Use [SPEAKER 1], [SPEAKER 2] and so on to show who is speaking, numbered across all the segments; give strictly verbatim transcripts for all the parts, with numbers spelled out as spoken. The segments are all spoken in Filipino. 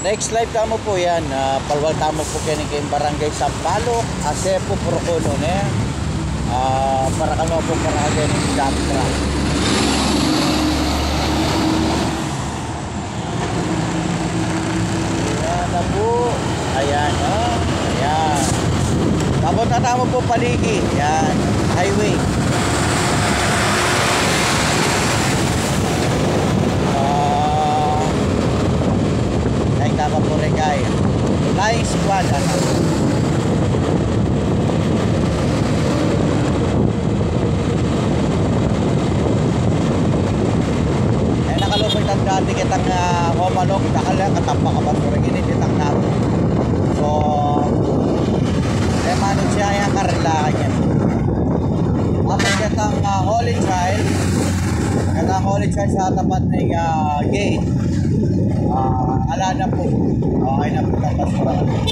[SPEAKER 1] Next live tamo po yan, uh, palwal tamo po kini kay Barangay Sampaloc, Asepo, Porocono ne. Ah, uh, para kano po para again ni Datra. Ayan na po. Ayan, oh. Ayan. Tapos na tamo po paligi. Ayan, highway. Tama po rin kaya Flying Squad ano. Eh nakalupit ang dati kitang uh, homanok nakala katapa ka ba po rin inititang nato. So eh manong siya yung karilakan niya. Tapos kitang uh, Holy Child kitang Holy Child sa tapat ng uh, gate. Uh, ala na po. Okay na po tapos po.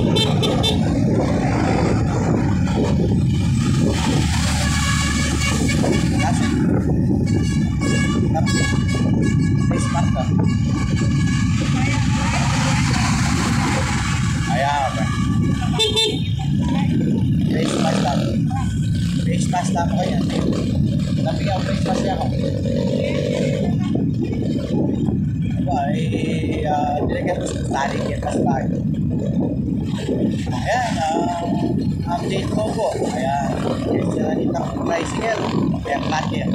[SPEAKER 1] Kasi tapos face mask na. Ayan. Face mask lang. Face mask lang ko yan. Tapi ang face mask niya ako. Ay uh, dilihat ko sa tali kita sa ayan, uh, update ko po. Ayan, sila ditang tricycle kaya platter.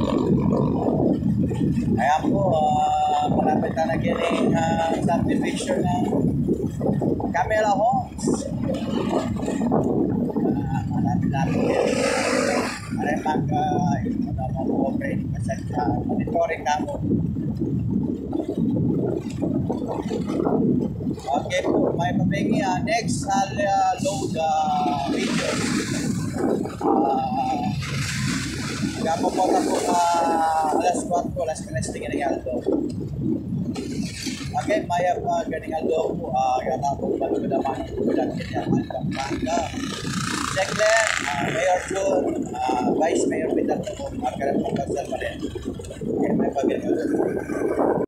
[SPEAKER 1] Ayan po, uh, malapit na nagiling uh, subdivision ng Camela Homes. Uh, malapit na po yan. Ayan pag uh, ito na mag-operate kasi uh, monitoring na po. Okay po, may pabingi uh, next I'll uh, load uh, video. Uh, Gamo po na po uh, alas kwatro, alas tres tingin ng aldo. Okay, may uh, ganing aldo po. Uh, Gata po ba ito naman ang ulan kanya ang Pampanga. Seglen, uh, Mayor June, uh, Vice Mayor Pilar po, Margaret Pagkasal pa rin. Okay, may pabingi.